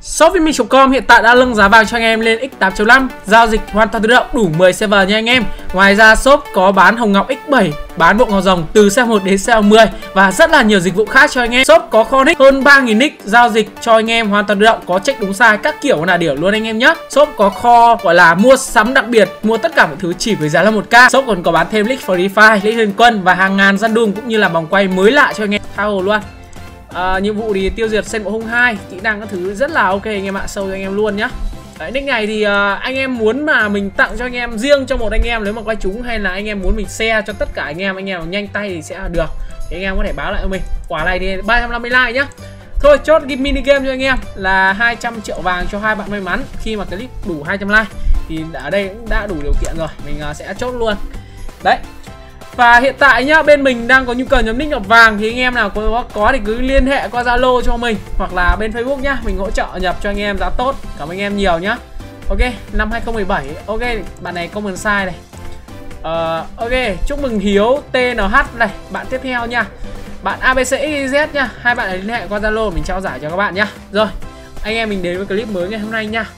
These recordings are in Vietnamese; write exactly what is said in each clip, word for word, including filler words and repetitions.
Shopee chấm com hiện tại đã nâng giá vàng cho anh em lên x tám chấm năm, giao dịch hoàn toàn tự động, đủ mười server nha anh em. Ngoài ra shop có bán hồng ngọc x bảy, bán bộ ngọc rồng từ xe một đến xe mười và rất là nhiều dịch vụ khác cho anh em. Shop có kho nick hơn ba nghìn nick, giao dịch cho anh em hoàn toàn tự động, có check đúng sai các kiểu là điểm luôn anh em nhé. Shop có kho gọi là mua sắm đặc biệt, mua tất cả mọi thứ chỉ với giá là một k. Shop còn có bán thêm nick Free Fire, nick Liên Quân và hàng ngàn gian đùng cũng như là vòng quay mới lạ cho anh em. Tha hồ luôn. À, nhiệm vụ thì tiêu diệt sen bộ hung hai, kỹ năng các thứ rất là ok anh em ạ, sâu cho anh em luôn nhá. Đấy, nick này thì uh, anh em muốn mà mình tặng cho anh em riêng cho một anh em nếu mà quay trúng, hay là anh em muốn mình share cho tất cả anh em, anh em nhanh tay thì sẽ được. Thì anh em có thể báo lại cho mình. Quả này thì ba trăm năm mươi like nhá. Thôi chốt cái mini game cho anh em là hai trăm triệu vàng cho hai bạn may mắn khi mà clip đủ hai trăm like. Thì ở đây cũng đã đủ điều kiện rồi, mình uh, sẽ chốt luôn. Đấy. Và hiện tại nhá, bên mình đang có nhu cầu nhóm nick nhập vàng thì anh em nào có có thì cứ liên hệ qua Zalo cho mình hoặc là bên Facebook nhá, mình hỗ trợ nhập cho anh em giá tốt. Cảm ơn anh em nhiều nhá. Ok, năm hai không một bảy. Ok, bạn này comment sai này. Uh, ok, chúc mừng Hiếu tê en hát này, bạn tiếp theo nha. Bạn a bê xê ích zét nha, hai bạn liên hệ qua Zalo mình trao giải cho các bạn nhá. Rồi, anh em mình đến với clip mới ngày hôm nay nha.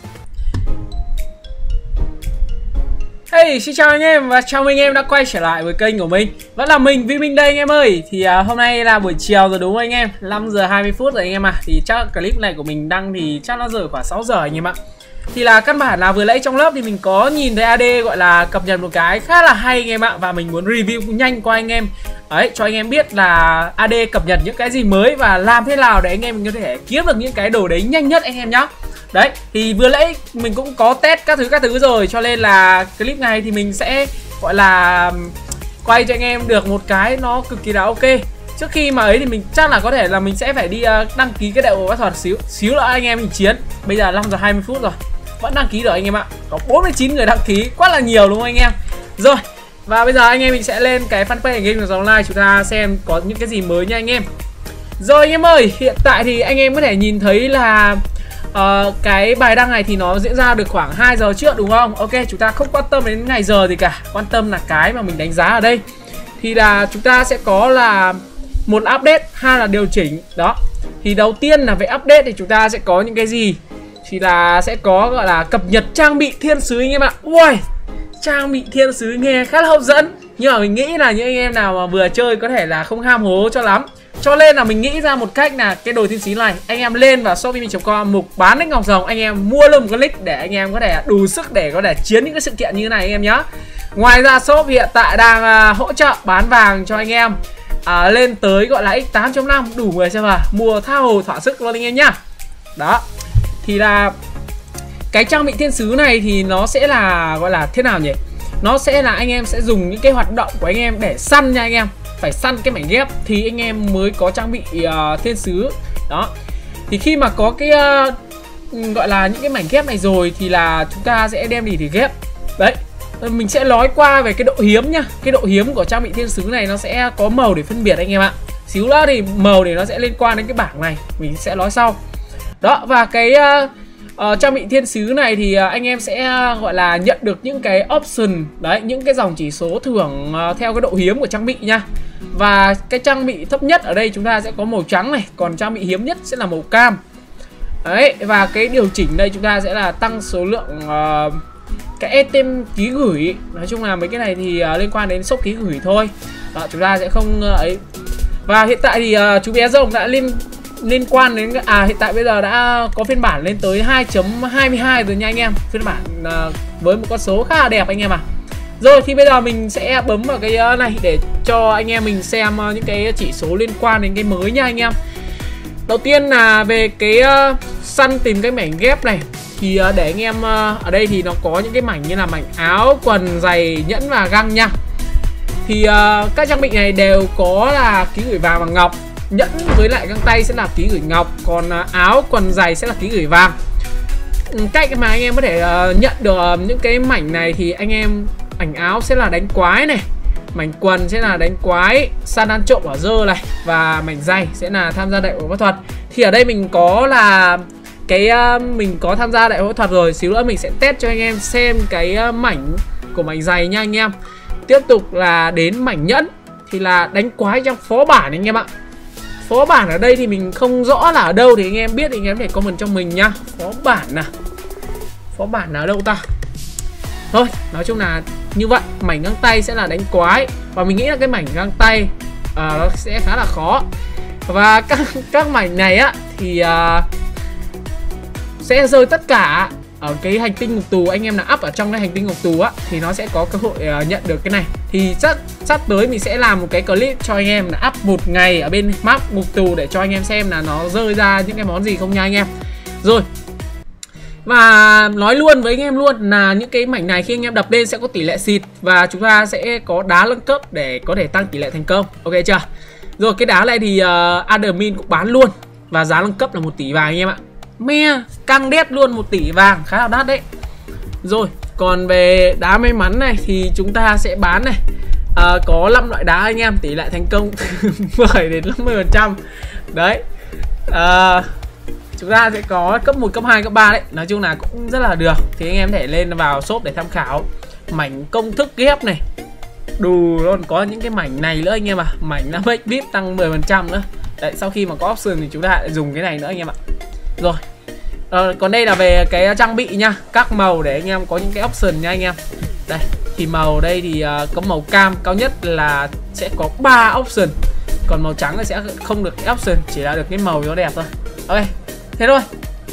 Hey, xin chào anh em và chào mừng anh em đã quay trở lại với kênh của mình. Vẫn là mình, Vi Minh đây anh em ơi. Thì uh, hôm nay là buổi chiều rồi đúng không anh em? năm giờ hai mươi phút rồi anh em ạ. À. Thì chắc clip này của mình đăng thì chắc nó rời khoảng sáu giờ anh em ạ. Thì là căn bản là vừa nãy trong lớp thì mình có nhìn thấy a đê gọi là cập nhật một cái khá là hay anh em ạ. Và mình muốn review nhanh qua anh em. Đấy, cho anh em biết là a đê cập nhật những cái gì mới và làm thế nào để anh em mình có thể kiếm được những cái đồ đấy nhanh nhất anh em nhá. Đấy, thì vừa nãy mình cũng có test các thứ các thứ rồi, cho nên là clip này thì mình sẽ gọi là quay cho anh em được một cái nó cực kỳ là ok. Trước khi mà ấy thì mình chắc là có thể là mình sẽ phải đi đăng ký cái đại hội võ thuật xíu xíu nữa anh em mình chiến. Bây giờ năm giờ hai mươi phút rồi, vẫn đăng ký được anh em ạ. Có bốn mươi chín người đăng ký, quá là nhiều đúng không anh em. Rồi, và bây giờ anh em mình sẽ lên cái fanpage Game Được Online chúng ta xem có những cái gì mới nha anh em. Rồi anh em ơi, hiện tại thì anh em có thể nhìn thấy là Uh, cái bài đăng này thì nó diễn ra được khoảng hai giờ trước đúng không? Ok, chúng ta không quan tâm đến ngày giờ gì cả, quan tâm là cái mà mình đánh giá ở đây. Thì là chúng ta sẽ có là một update, hai là điều chỉnh. Đó. Thì đầu tiên là về update thì chúng ta sẽ có những cái gì? Thì là sẽ có gọi là cập nhật trang bị thiên sứ anh em ạ. Ui, trang bị thiên sứ nghe khá là hấp dẫn. Nhưng mà mình nghĩ là những anh em nào mà vừa chơi có thể là không ham hố cho lắm. Cho nên là mình nghĩ ra một cách là cái đồ thiên sứ này anh em lên vào Shopee chấm com mục bán nick ngọc rồng, anh em mua luôn một cái nick để anh em có thể đủ sức để có thể chiến những cái sự kiện như thế này anh em nhá. Ngoài ra shop hiện tại đang uh, hỗ trợ bán vàng cho anh em uh, lên tới gọi là x tám chấm năm, đủ mười server, mua tha hồ thỏa sức luôn anh em nhá. Đó. Thì là cái trang bị thiên sứ này thì nó sẽ là gọi là thế nào nhỉ? Nó sẽ là anh em sẽ dùng những cái hoạt động của anh em để săn nha anh em. Phải săn cái mảnh ghép thì anh em mới có trang bị uh, thiên sứ. Đó. Thì khi mà có cái uh, gọi là những cái mảnh ghép này rồi thì là chúng ta sẽ đem đi thì ghép. Đấy. Mình sẽ nói qua về cái độ hiếm nhá. Cái độ hiếm của trang bị thiên sứ này nó sẽ có màu để phân biệt anh em ạ. Xíu nữa thì màu thì nó sẽ liên quan đến cái bảng này, mình sẽ nói sau. Đó, và cái uh, uh, trang bị thiên sứ này thì uh, anh em sẽ uh, gọi là nhận được những cái option. Đấy, những cái dòng chỉ số thưởng uh, theo cái độ hiếm của trang bị nha. Và cái trang bị thấp nhất ở đây chúng ta sẽ có màu trắng này, còn trang bị hiếm nhất sẽ là màu cam. Đấy, và cái điều chỉnh đây chúng ta sẽ là tăng số lượng uh, cái item ký gửi. Nói chung là mấy cái này thì uh, liên quan đến shop ký gửi thôi. Đó, chúng ta sẽ không uh, ấy. Và hiện tại thì uh, chú bé rồng đã liên liên quan đến à hiện tại bây giờ đã có phiên bản lên tới hai chấm hai mươi hai rồi nha anh em. Phiên bản uh, với một con số khá là đẹp anh em à. Rồi thì bây giờ mình sẽ bấm vào cái này để cho anh em mình xem những cái chỉ số liên quan đến cái mới nha anh em. Đầu tiên là về cái uh, săn tìm cái mảnh ghép này. Thì uh, để anh em uh, ở đây thì nó có những cái mảnh như là mảnh áo, quần, giày, nhẫn và găng nha. Thì uh, các trang bị này đều có là ký gửi vàng và ngọc. Nhẫn với lại găng tay sẽ là ký gửi ngọc. Còn uh, áo, quần, giày sẽ là ký gửi vàng. Cách mà anh em có thể uh, nhận được uh, những cái mảnh này thì anh em mảnh áo sẽ là đánh quái này, mảnh quần sẽ là đánh quái, săn ăn trộm ở dơ này, và mảnh giày sẽ là tham gia đại hội võ thuật. Thì ở đây mình có là cái uh, mình có tham gia đại hội võ thuật rồi, xíu nữa mình sẽ test cho anh em xem cái uh, mảnh của mảnh giày nha anh em. Tiếp tục là đến mảnh nhẫn thì là đánh quái trong phó bản anh em ạ. phó bản ở đây thì mình không rõ là ở đâu, thì anh em biết thì anh em để comment cho mình nhá. Phó bản nào, phó bản nào đâu ta. Thôi nói chung là như vậy. Mảnh găng tay sẽ là đánh quái, và mình nghĩ là cái mảnh găng tay uh, nó sẽ khá là khó. Và các, các mảnh này á thì uh, sẽ rơi tất cả ở cái hành tinh ngục tù. Anh em là up ở trong cái hành tinh ngục tù á thì nó sẽ có cơ hội uh, nhận được cái này. Thì chắc sắp tới mình sẽ làm một cái clip cho anh em là up một ngày ở bên map ngục tù để cho anh em xem là nó rơi ra những cái món gì không nha anh em. Rồi, và nói luôn với anh em luôn là những cái mảnh này khi anh em đập lên sẽ có tỷ lệ xịt, và chúng ta sẽ có đá nâng cấp để có thể tăng tỷ lệ thành công. Ok chưa? Rồi cái đá này thì uh, admin cũng bán luôn, và giá nâng cấp là một tỷ vàng anh em ạ. Me căng đét luôn, một tỷ vàng khá là đắt đấy. Rồi còn về đá may mắn này thì chúng ta sẽ bán này. À, có năm loại đá anh em, tỷ lệ thành công mười đến năm mươi phần trăm. Đấy. À, chúng ta sẽ có cấp một, cấp hai, cấp ba đấy. Nói chung là cũng rất là được. Thì anh em thể lên vào shop để tham khảo. Mảnh công thức ghép này. Đủ luôn, có những cái mảnh này nữa anh em ạ. À. Mảnh nó make vê i pê tăng mười phần trăm nữa. Đấy, sau khi mà có option thì chúng ta lại dùng cái này nữa anh em ạ. Rồi. À, còn đây là về cái trang bị nha, các màu để anh em có những cái option nha anh em. Đây, thì màu đây thì uh, có màu cam cao nhất là sẽ có ba option. Còn màu trắng là sẽ không được cái option, chỉ là được cái màu nó đẹp thôi. Ok, thế thôi.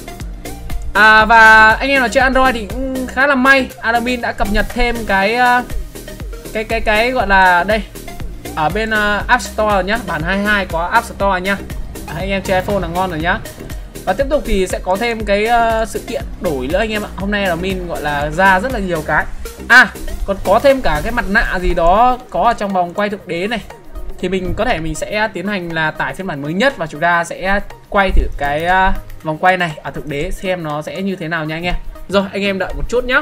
À, và anh em nào chơi Android thì cũng khá là may, admin đã cập nhật thêm cái uh, cái cái cái gọi là đây ở bên uh, App Store nhá, bản hai mươi hai có App Store nhá. À, anh em chơi iPhone là ngon rồi nhá. Và tiếp tục thì sẽ có thêm cái uh, sự kiện đổi nữa anh em ạ. Hôm nay là min gọi là ra rất là nhiều cái. À, còn có thêm cả cái mặt nạ gì đó có ở trong vòng quay thực đế này. Thì mình có thể mình sẽ tiến hành là tải phiên bản mới nhất, và chúng ta sẽ quay thử cái uh, vòng quay này ở thực đế xem nó sẽ như thế nào nha anh em. Rồi anh em đợi một chút nhá.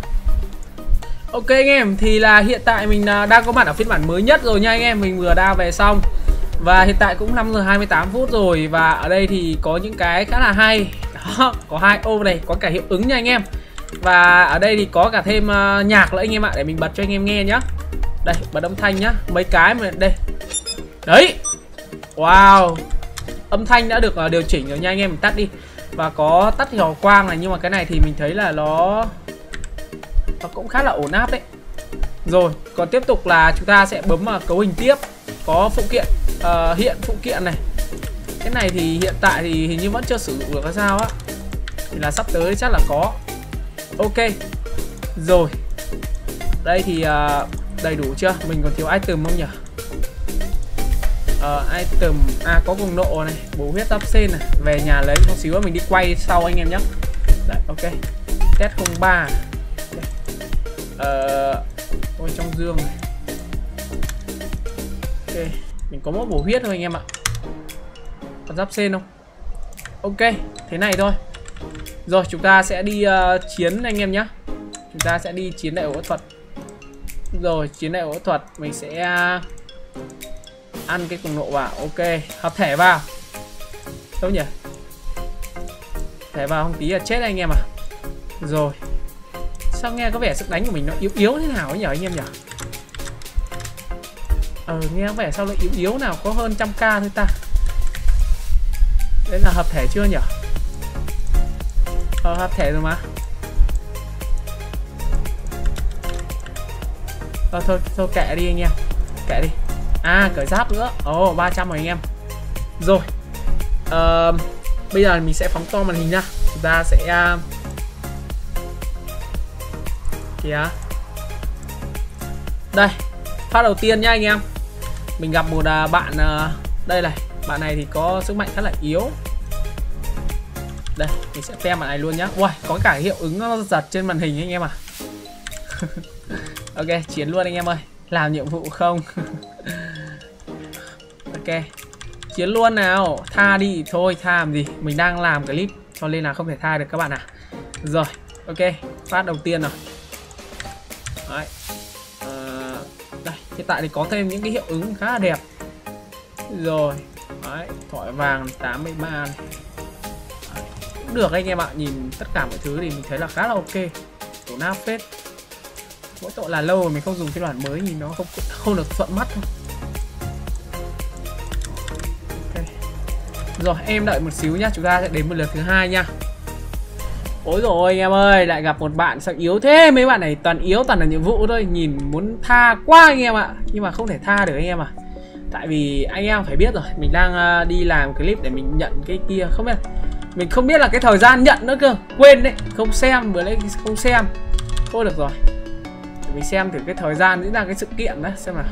Ok anh em, thì là hiện tại mình uh, đang có mặt ở phiên bản mới nhất rồi nha anh em. Mình vừa đao về xong. Và hiện tại cũng năm giờ hai mươi tám phút rồi. Và ở đây thì có những cái khá là hay. Đó, có hai ô này, có cả hiệu ứng nha anh em. Và ở đây thì có cả thêm uh, nhạc nữa anh em ạ. Để mình bật cho anh em nghe nhá. Đây, bật âm thanh nhá. Mấy cái mà đây. Đấy. Wow. Âm thanh đã được uh, điều chỉnh rồi nha anh em. Mình tắt đi. Và có tắt hào quang này. Nhưng mà cái này thì mình thấy là nó Nó cũng khá là ổn áp đấy. Rồi, còn tiếp tục là chúng ta sẽ bấm vào cấu hình tiếp. Có phụ kiện, uh, hiện phụ kiện này. Cái này thì hiện tại thì hình như vẫn chưa sử dụng được hay sao á. Thì là sắp tới chắc là có. Ok. Rồi. Đây thì uh, đầy đủ chưa? Mình còn thiếu item không nhỉ? Uh, item, à có cuồng nộ này, bổ huyết giáp sen này. Về nhà lấy một xíu mình đi quay sau anh em nhé. Đấy, ok. Test không ba. Okay. Uh, ôi trong dương này. Ok, mình có mỗi bổ huyết thôi anh em ạ. Còn giáp sen không? Ok, thế này thôi. Rồi chúng ta sẽ đi uh, chiến anh em nhé. Chúng ta sẽ đi chiến đại ổ thuật. Rồi chiến đại ổ thuật mình sẽ uh, ăn cái cùng nộ vào. Ok, hợp thể vào. Đâu nhỉ? Thể vào không tí là chết anh em à. Rồi. Sao nghe có vẻ sức đánh của mình nó yếu yếu thế nào ấy nhỉ anh em nhỉ? Ờ nghe có vẻ sao lại yếu yếu nào, có hơn trăm k thôi ta. Đấy là hợp thể chưa nhỉ? Ờ hợp thể rồi mà. Ờ thôi thôi kệ đi anh em. Kệ đi. À cởi giáp nữa. Ồ oh, ba trăm rồi anh em. Rồi uh, bây giờ mình sẽ phóng to màn hình nha. Chúng ta sẽ uh... kìa. Đây, phát đầu tiên nhá anh em. Mình gặp một uh, bạn uh, đây này. Bạn này thì có sức mạnh khá là yếu. Đây, mình sẽ tem bạn này luôn nhá. Wow, có cả hiệu ứng nó giật trên màn hình anh em à. Ok, chiến luôn anh em ơi. Làm nhiệm vụ không? Ok, chiến luôn nào. Tha đi, thôi tha làm gì. Mình đang làm clip cho nên là không thể tha được các bạn à. Rồi, ok, phát đầu tiên rồi. Đấy. À, đây, hiện tại thì có thêm những cái hiệu ứng khá là đẹp. Rồi, đấy, thỏi vàng tám mươi ba này. Đấy, cũng được anh em ạ. Nhìn tất cả mọi thứ thì mình thấy là khá là ok. Tổ nap phết. Mỗi tội là lâu rồi mình không dùng phiên bản mới, nhìn nó không không được thuận mắt thôi. Ok, Rồi em đợi một xíu nhá, chúng ta sẽ đến một lượt thứ hai nha. Ôi rồi anh em ơi, lại gặp một bạn sao yếu thế. Mấy bạn này toàn yếu, toàn là nhiệm vụ thôi. Nhìn muốn tha quá anh em ạ. Nhưng mà không thể tha được anh em à. Tại vì anh em phải biết rồi, mình đang đi làm clip để mình nhận cái kia. Không biết, mình không biết là cái thời gian nhận nữa cơ. Quên đấy, không xem, vừa lấy không xem. Thôi được rồi, để mình xem thử cái thời gian diễn ra cái sự kiện đó xem nào.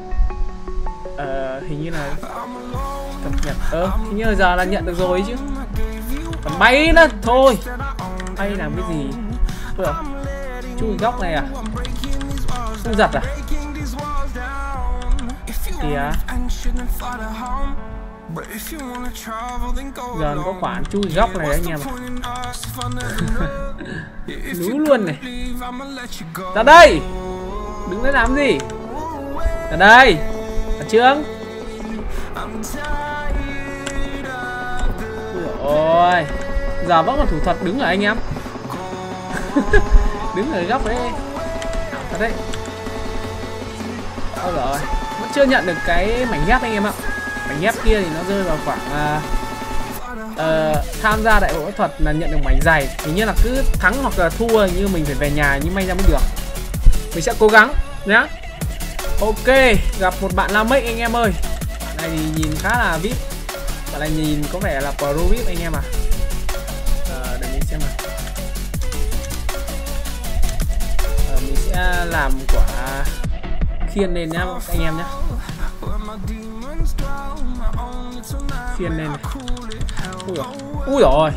Ờ, hình như là cập nhật. Ờ, hình như là giờ là nhận được rồi chứ. Còn bay nữa, thôi bay làm cái gì. Thôi à, chui góc này à, không giật à. Kìa, giờ có khoản chui góc này anh em ạ. Lú luôn này. Ra đây, đứng đấy làm gì. Ra đây, ở Trương. Ôi, giờ vẫn còn thủ thuật đứng ở anh em. Đứng ở góc đấy. Thật đấy. Ôi rồi, vẫn chưa nhận được cái mảnh ghép anh em ạ. Mảnh ghép kia thì nó rơi vào khoảng uh, uh, tham gia đại hội võ thuật là nhận được mảnh giày. Hình như là cứ thắng hoặc là thua như mình phải về nhà nhưng may ra mới được. Mình sẽ cố gắng nhá. Ok, gặp một bạn La Mech anh em ơi. Bạn này thì nhìn khá là vê i pê. Bạn này nhìn có vẻ là pro vê i pê anh em à. Ờ, để mình xem nào. Ờ, mình sẽ làm quả khiên lên nhá anh em nhá. Khiên lên. Ui rồi. Ui rồi.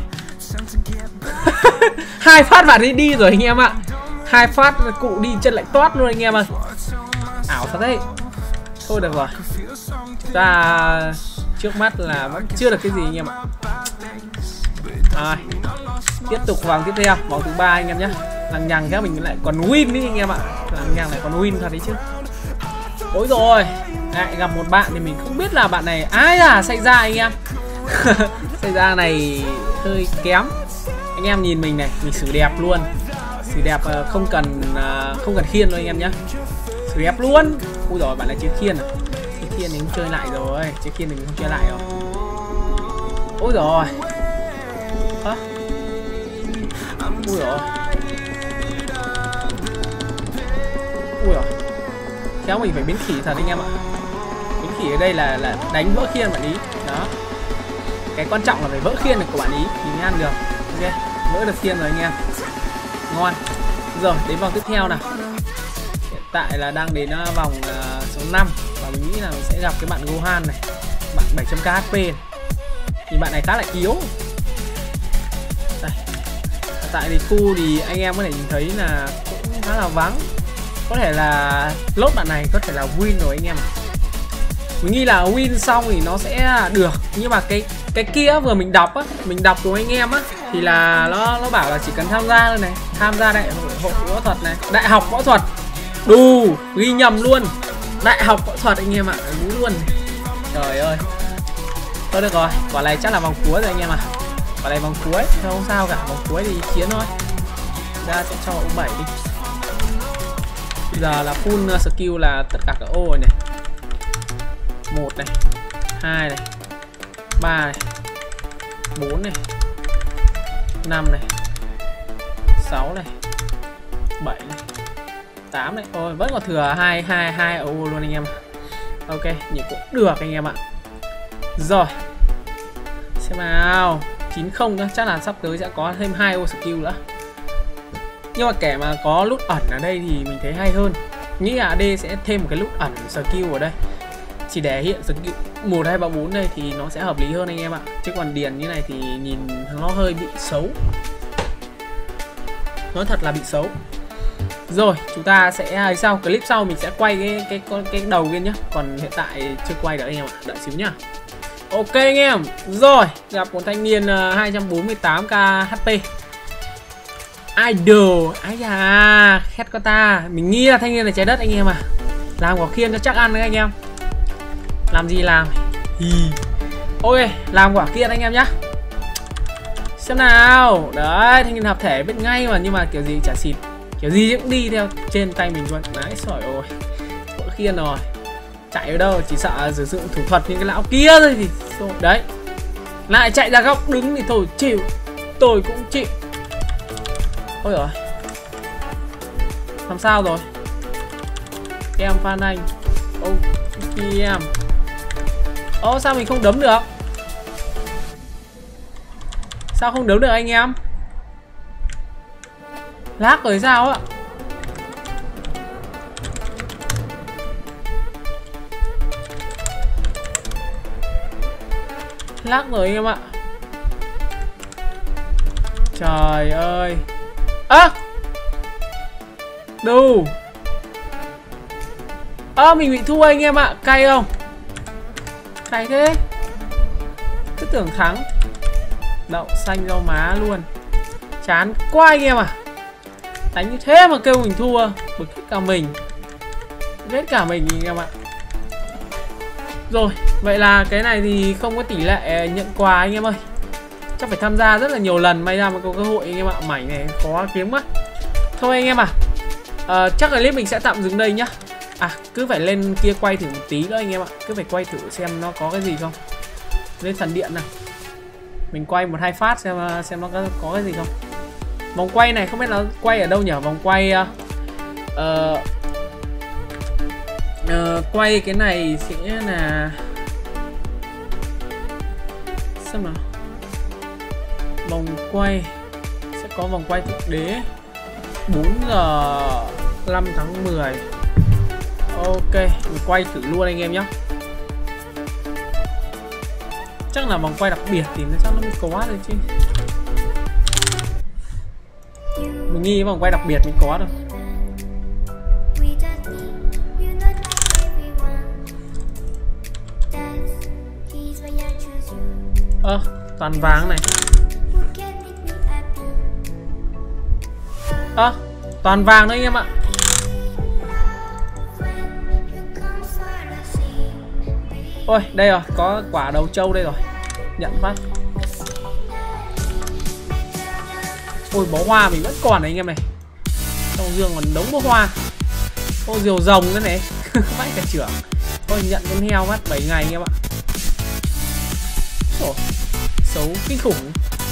Hai phát bạn ấy đi rồi anh em ạ. Hai phát cụ đi chân lại toát luôn anh em ơi. Ảo thật đấy. Thôi được rồi. Chúng ta trước mắt là vẫn chưa được cái gì anh em ạ. À, tiếp tục vòng tiếp theo, vòng thứ ba anh em nhé. Lằng nhằng các mình lại còn win đi anh em ạ. Lằng nhằng lại còn win thật đấy chứ. Ôi rồi, lại gặp một bạn thì mình không biết là bạn này ai là xảy ra anh em. Xảy ra này hơi kém. Anh em nhìn mình này, mình xử đẹp luôn. Xử đẹp không cần không cần khiên đâu anh em nhé. Xử đẹp luôn. Ui rồi, bạn lại chơi khiên à? Chơi khiên thì không chơi lại rồi. Chơi khiên thì mình không chơi lại rồi. Ôi rồi. Hả? Ui rồi. Ui rồi. Kéo mình phải biến khỉ thật anh em ạ. Biến khỉ ở đây là là đánh vỡ khiên bạn ý. Đó. Cái quan trọng là phải vỡ khiên được của bạn ý thì mới ăn được. Ok, vỡ được khiên rồi anh em. Ngon. Rồi, đến vòng tiếp theo nào. Hiện tại là đang đến vòng uh, số năm. Và mình nghĩ là mình sẽ gặp cái bạn Gohan này. Bạn bảy trăm k hát pê này. Thì bạn này khá là yếu. Đây. Tại thì khu thì anh em có thể nhìn thấy là cũng khá là vắng. Có thể là lốt bạn này có thể là win rồi anh em. Mình nghĩ là win xong thì nó sẽ được. Nhưng mà cái cái kia vừa mình đọc á, mình đọc cùng anh em á thì là nó nó bảo là chỉ cần tham gia thôi này, tham gia đại hội, hội võ thuật này, đại học võ thuật. Đù, ghi nhầm luôn. Đại học võ thuật anh em ạ, đúng luôn. Trời ơi. Thôi được rồi, quả này chắc là vòng cuối rồi anh em ạ. À. Quả này vòng cuối, không sao cả, vòng cuối thì chiến thôi. Ra sẽ cho ông bảy đi. Bây giờ là full skill là tất cả các ô rồi này. Một này, hai này, ba này, bốn này, năm này, sáu này, bảy này, tám này. Ôi vẫn còn thừa hai hai hai ô luôn anh em. Ok, nhìn cũng được anh em ạ. Rồi. Xem nào, chín không nữa, chắc là sắp tới sẽ có thêm hai ô skill nữa. Nhưng mà kẻ mà có nút ẩn ở đây thì mình thấy hay hơn. Nghĩ là a đê sẽ thêm một cái nút ẩn skill ở đây. Chỉ để hiện skill một, hai, ba, bốn đây thì nó sẽ hợp lý hơn anh em ạ. Chứ còn điền như này thì nhìn nó hơi bị xấu. Nói thật là bị xấu. Rồi, chúng ta sẽ sau clip sau mình sẽ quay cái cái cái, cái đầu kia nhá. Còn hiện tại chưa quay được anh em ạ, đợi xíu nhá. Ok anh em. Rồi, gặp một thanh niên uh, hai trăm bốn mươi tám k hát pê. Idol, ái da, khét có ta. Mình nghĩ là thanh niên này trái đất anh em à. Làm quả khiên cho chắc ăn đấy anh em. Làm gì làm. Hi. Ok, làm quả khiên anh em nhá. Xem nào. Đấy, thanh niên hợp thể biết ngay mà. Nhưng mà kiểu gì chả xịt. Kiểu gì cũng đi theo trên tay mình luôn. Đấy, sỏi ôi. Quả khiên rồi. Chạy ở đâu, chỉ sợ sử dụng thủ thuật những cái lão kia thôi thì. Đấy. Lại chạy ra góc đứng thì thôi chịu. Tôi cũng chịu. Ôi giời. Làm sao rồi? Em Phan Anh. Ô em. Ô sao mình không đấm được? Sao không đấm được anh em? Lag rồi sao ạ? Lag rồi anh em ạ. Trời ơi. Ơ à! Đù. Ơ à, mình bị thua anh em ạ. Cay không? Cay thế. Cứ tưởng thắng. Đậu xanh rau má luôn. Chán quá anh em à. Đánh như thế mà kêu mình thua. Bực hết cả mình. Ghét cả mình anh em ạ. Rồi, vậy là cái này thì không có tỷ lệ nhận quà anh em ơi. Chắc phải tham gia rất là nhiều lần may ra mới có cơ hội anh em ạ. Mảnh này khó kiếm quá. Thôi anh em à, à chắc là clip mình sẽ tạm dừng đây nhá. À cứ phải lên kia quay thử một tí nữa anh em ạ. Cứ phải quay thử xem nó có cái gì không. Lên thần điện nào. Mình quay một hai phát xem xem nó có, có cái gì không. Vòng quay này không biết nó quay ở đâu nhỉ. Vòng quay uh, uh, uh, quay cái này sẽ là xem nào. Vòng quay sẽ có vòng quay thực đế bốn giờ năm tháng mười. Ok, mình quay thử luôn anh em nhé. Chắc là vòng quay đặc biệt thì nó chắc nó mới có rồi chứ. Mình nghĩ vòng quay đặc biệt mới có được. Ơ, à, toàn vàng này. Ơ, à, toàn vàng đấy anh em ạ. Ôi, đây rồi, có quả đầu trâu đây rồi. Nhận phát. Ôi, bó hoa mình vẫn còn này anh em này. Trong giường còn đống bó hoa. Ô, diều rồng nữa này. Vãi cả trưởng. Thôi, nhận con heo mất bảy ngày anh em ạ. Ồ, xấu kinh khủng.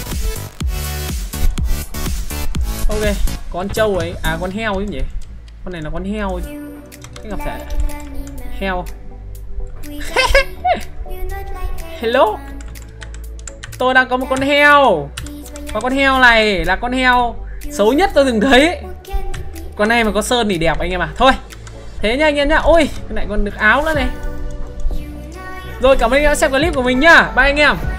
Ok, con trâu ấy. À, con heo ấy nhỉ. Con này là con heo ấy. Cái gặp phải heo. Hello. Tôi đang có một con heo. Và con heo này là con heo xấu nhất tôi từng thấy. Con này mà có sơn thì đẹp anh em à. Thôi thế nha anh em nhá. Ôi cái này còn được áo nữa này. Rồi cảm ơn anh em đã xem clip của mình nhá. Bye anh em.